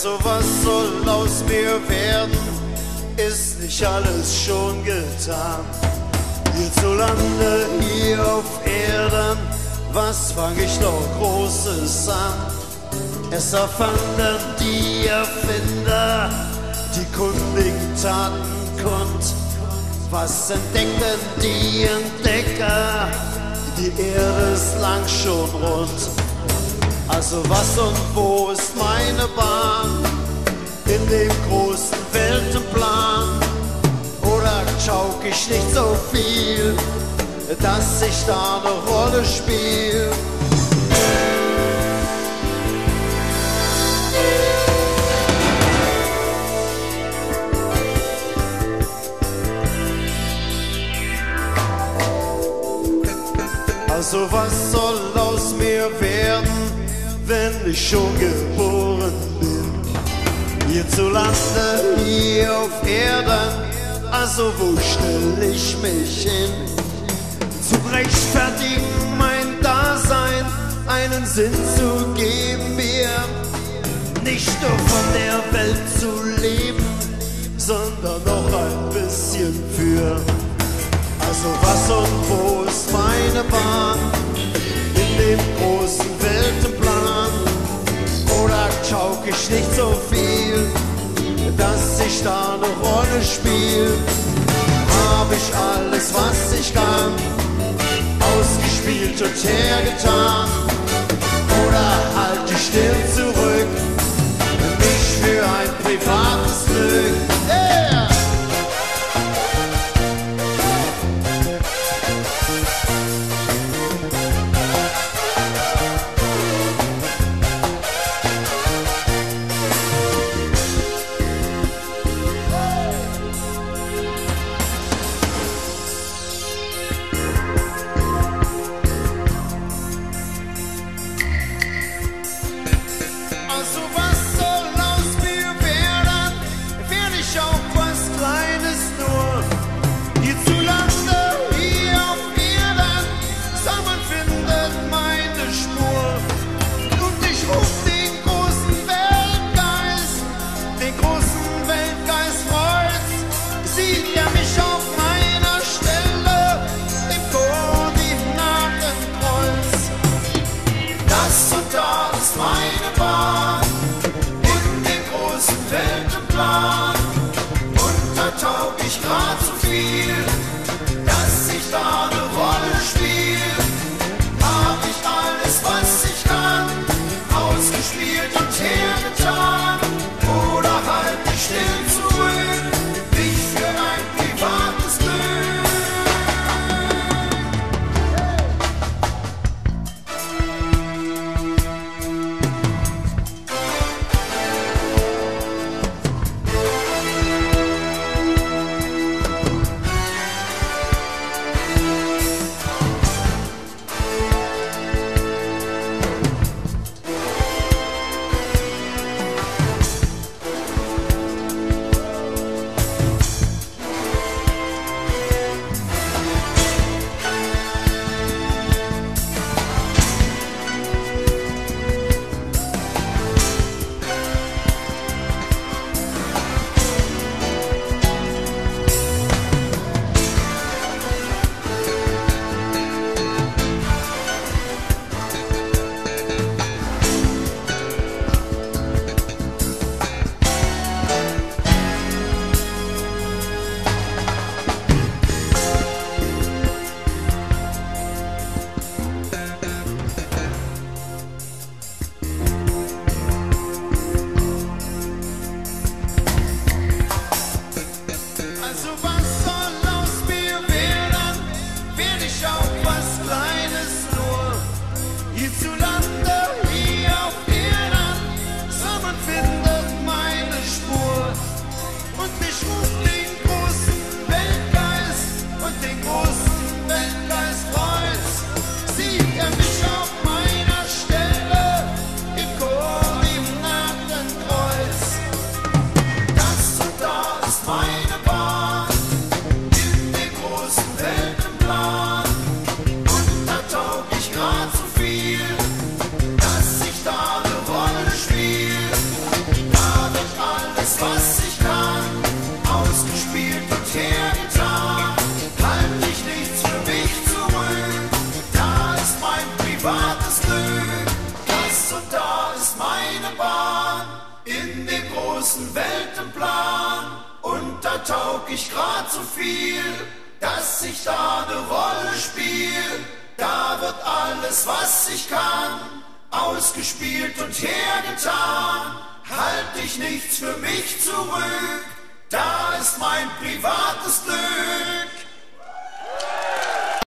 Also was soll aus mir werden? Ist nicht alles schon getan? Hierzulande, hier auf Erden, was fang ich noch Großes an? Es erfanden die Erfinder, die kundigen taten kund. Was entdeckten die Entdecker? Die Erde ist lang schon rund. Also was und wo ist meine Bahn in dem großen Weltenplan? Oder schauk ich nicht so viel, dass ich da eine Rolle spiel? Also was soll aus mir werden, wenn ich schon geboren bin? Hierzulande, hier auf Erden, also wo stell ich mich hin? Zu rechtfertigen mein Dasein, einen Sinn zu geben mir, nicht nur von der Welt zu leben, sondern noch ein bisschen für. Also was und wo ist meine Bahn in dem großen Weltenplan? Oder schauk ich nicht so viel, dass ich da eine Rolle spiel? Hab ich alles, was ich kann, ausgespielt und hergetan? Oder halt ich still zurück, mich für ein privates Glück? Yeah! großen Weltenplan. Und da taug ich grad so viel, dass ich da ne Rolle spiel. Da wird alles, was ich kann, ausgespielt und hergetan. Halt ich nichts für mich zurück, da ist mein privates Glück.